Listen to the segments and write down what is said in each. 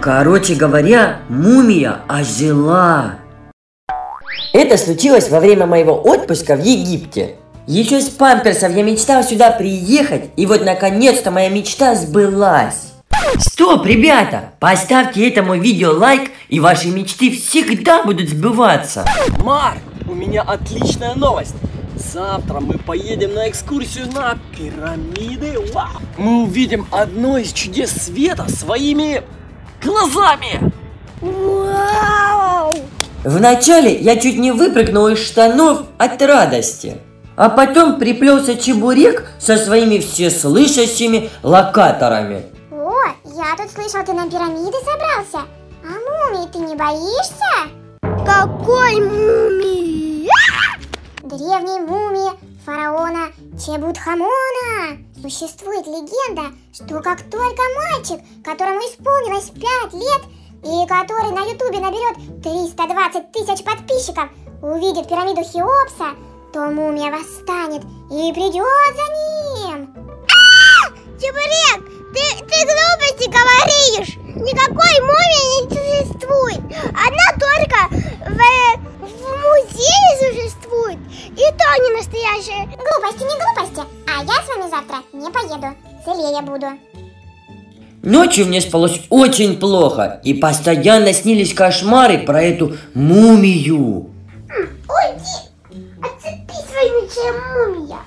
Короче говоря, мумия ожила. Это случилось во время моего отпуска в Египте. Еще с памперсов я мечтал сюда приехать, и вот наконец-то моя мечта сбылась. Стоп, ребята! Поставьте этому видео лайк, и ваши мечты всегда будут сбываться. Марк, у меня отличная новость. Завтра мы поедем на экскурсию на пирамиды. Вау! Мы увидим одно из чудес света своими глазами. Вау! Вначале я чуть не выпрыгнул из штанов от радости. А потом приплелся чебурек со своими всеслышащими локаторами. О, я тут слышал, ты на пирамиды собрался. А мумии ты не боишься? Какой мумии? Древней мумии фараона Чебутхамона. Существует легенда, что как только мальчик, которому исполнилось 5 лет, и который на ютубе наберет 320 тысяч подписчиков, увидит пирамиду Хеопса, то мумия восстанет и придет за ним. Чебурек, ты глупости говоришь. Никакой мумии не существует. Она только в музее существует. И то не настоящая. Глупости, не глупости. А я с вами завтра не поеду. Целее буду. Ночью мне спалось очень плохо, и постоянно снились кошмары про эту мумию. Уйди! Отцепи свою мечем, мумия!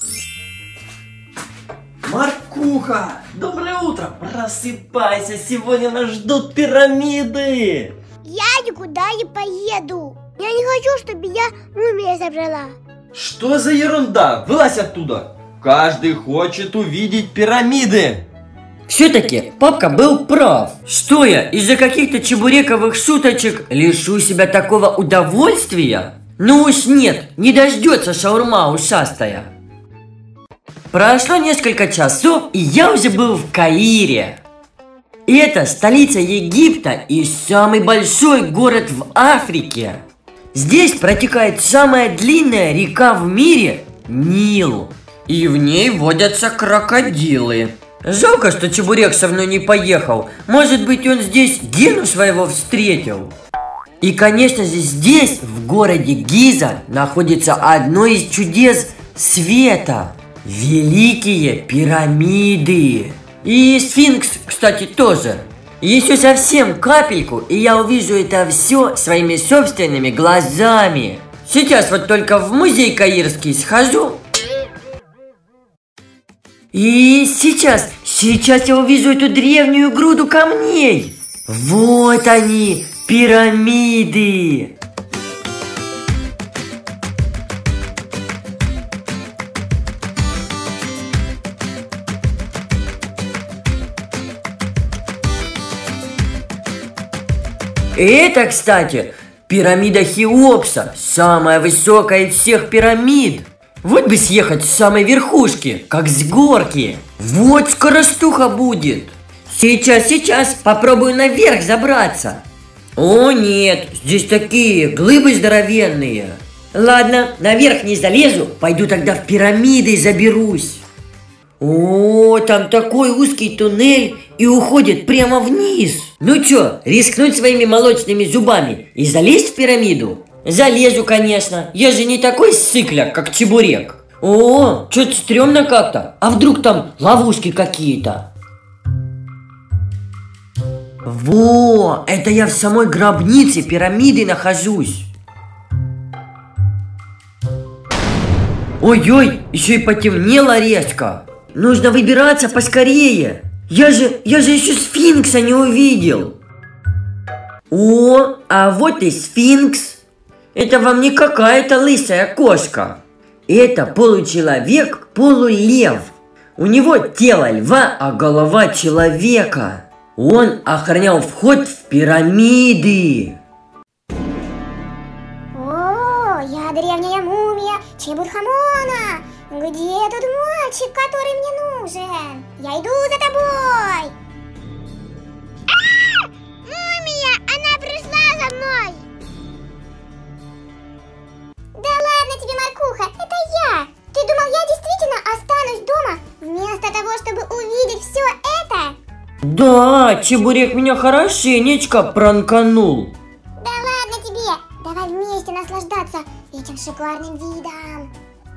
Маркуха, доброе утро! Просыпайся, сегодня нас ждут пирамиды! Я никуда не поеду! Я не хочу, чтобы я мумия забрала! Что за ерунда? Вылазь оттуда! Каждый хочет увидеть пирамиды! Все-таки папка был прав. Что я из-за каких-то чебурековых шуточек лишу себя такого удовольствия? Ну уж нет, не дождется шаурма ушастая. Прошло несколько часов, и я уже был в Каире. Это столица Египта и самый большой город в Африке. Здесь протекает самая длинная река в мире – Нил. И в ней водятся крокодилы. Жалко, что Чебурек со мной не поехал. Может быть, он здесь Гену своего встретил. И, конечно же, здесь, в городе Гиза, находится одно из чудес света – Великие пирамиды. И сфинкс, кстати, тоже. Еще совсем капельку, и я увижу это все своими собственными глазами. Сейчас вот только в музей Каирский схожу. И сейчас я увижу эту древнюю груду камней. Вот они, пирамиды. Это, кстати, пирамида Хеопса, самая высокая из всех пирамид. Вот бы съехать с самой верхушки, как с горки. Вот скоростуха будет. Сейчас попробую наверх забраться. О нет, здесь такие глыбы здоровенные. Ладно, наверх не залезу, пойду тогда в пирамиды заберусь. О, там такой узкий туннель и уходит прямо вниз. Ну чё, рискнуть своими молочными зубами и залезть в пирамиду? Залезу, конечно, я же не такой ссыкляк, как Чебурек. О, что-то стрёмно как-то. А вдруг там ловушки какие-то? Во, это я в самой гробнице пирамиды нахожусь. Ой-ой, еще и потемнело резко. Нужно выбираться поскорее. Я же еще сфинкса не увидел. О, а вот и сфинкс. Это вам не какая-то лысая кошка. Это получеловек, полулев. У него тело льва, а голова человека. Он охранял вход в пирамиды. О, я древняя мумия Чебутхамона. Где тут мальчик, который мне нужен? Я иду за тобой. Мумия, она пришла за мной. Да ладно тебе, Маркуха, это я. Ты думал, я действительно останусь дома, вместо того, чтобы увидеть все это? Да, чебурек меня хорошенечко пранканул. Да ладно тебе, давай вместе наслаждаться этим шикарным видом.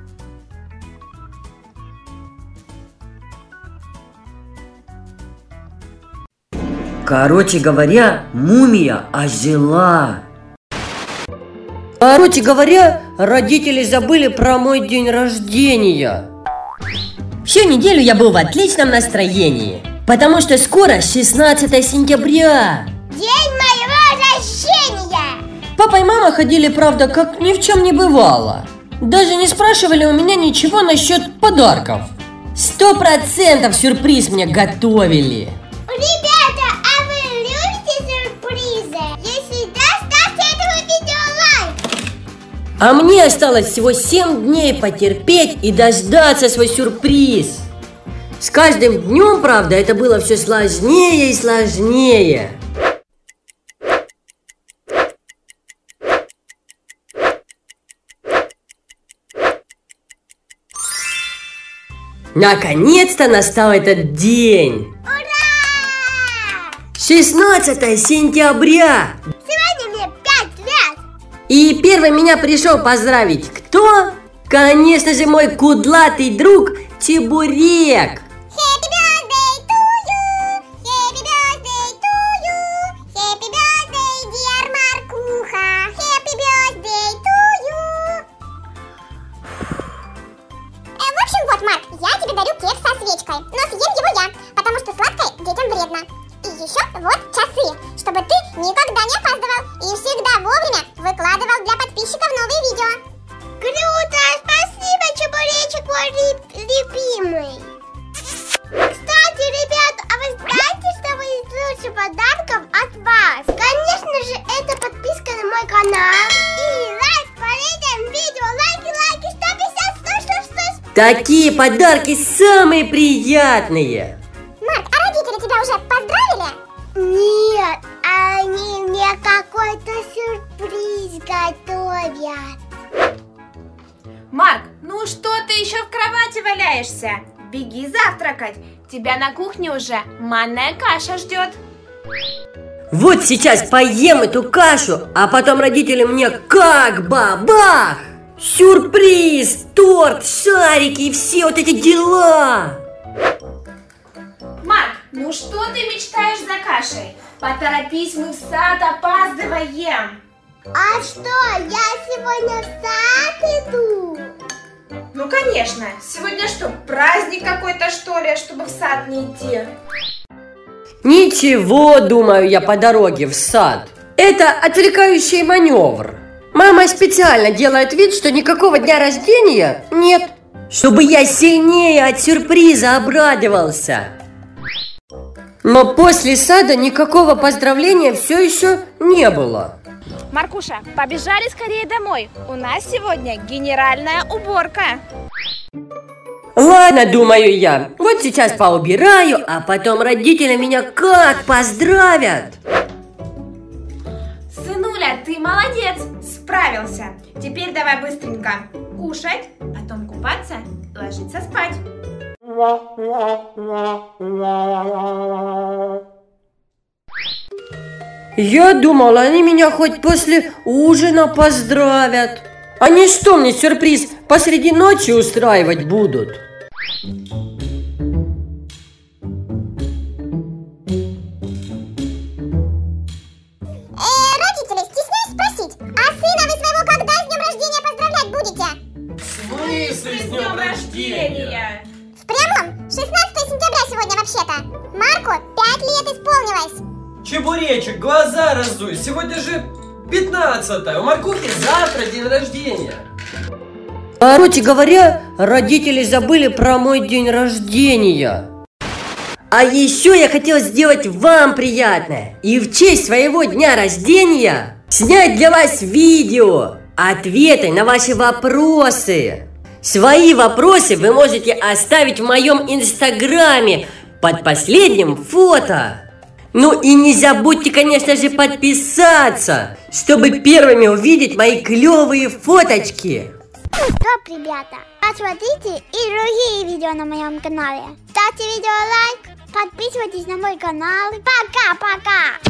Короче говоря, мумия ожила. Короче говоря, родители забыли про мой день рождения. Всю неделю я был в отличном настроении, потому что скоро 16 сентября. День моего рождения! Папа и мама ходили, правда, как ни в чем не бывало. Даже не спрашивали у меня ничего насчет подарков. 100% сюрприз мне готовили. Ребята, а вы любите сюрпризы? Если да, ставьте этому видео лайк. А мне осталось всего 7 дней потерпеть и дождаться свой сюрприз. С каждым днем, правда, это было все сложнее и сложнее. Наконец-то настал этот день. Ура! 16 сентября. Сегодня мне 5 лет. И первый меня пришел поздравить кто? Конечно же, мой кудлатый друг Чебурек. Happy birthday to you! Happy birthday to you! Happy birthday, dear Маркуха! Happy birthday to you! В общем, вот, Марк, я тебе дарю кекс со свечкой, но съем его я, потому что сладкое детям вредно. И еще вот часы, чтобы ты никогда не опаздывал и всегда вовремя выкладывал для подписчиков новые видео. Круто! Спасибо, Чебуречек, мой любимый! Кстати, ребят, а вы знаете, что будет лучшим подарком от вас? Конечно же, это подписка на мой канал и лайк под этим видео. Лайки, 150, 100. Такие подарки самые приятные. Марк, а родители тебя уже поздравили? Нет, они мне какой-то сюрприз готовят. Марк, ну что ты еще в кровати валяешься? Беги завтракать. Тебя на кухне уже манная каша ждет. Вот сейчас поем эту кашу, а потом родители мне как бабах! Сюрприз, торт, шарики и все вот эти дела. Марк, ну что ты мечтаешь за кашей? Поторопись, мы в сад опаздываем. А что, я сегодня в сад иду? Ну конечно, сегодня что, праздник какой-то что ли, чтобы в сад не идти? Ничего, думаю я по дороге в сад. Это отвлекающий маневр. Мама специально делает вид, что никакого дня рождения нет, чтобы я сильнее от сюрприза обрадовался. Но после сада никакого поздравления все еще не было. Маркуша, побежали скорее домой. У нас сегодня генеральная уборка. Ладно, думаю я, вот сейчас поубираю, а потом родители меня как поздравят. Сынуля, ты молодец, справился. Теперь давай быстренько кушать, потом купаться и ложиться спать. Я думал, они меня хоть после ужина поздравят. Они что, мне сюрприз посреди ночи устраивать будут? Родители, стесняюсь спросить, а сына вы своего когда с днем рождения поздравлять будете? В смысле с днем рождения? В прямом? 16 сентября сегодня вообще-то. Марку 5 лет исполнилось. Чебуречек, глаза разуй, сегодня же 15-е, у Маркухи завтра день рождения. Короче говоря, родители забыли про мой день рождения. А еще я хотел сделать вам приятное и в честь своего дня рождения снять для вас видео, ответы на ваши вопросы. Свои вопросы вы можете оставить в моем инстаграме под последним фото. Ну и не забудьте, конечно же, подписаться, чтобы первыми увидеть мои клевые фоточки. Стоп, ребята, посмотрите и другие видео на моем канале. Ставьте видео лайк, подписывайтесь на мой канал. Пока-пока!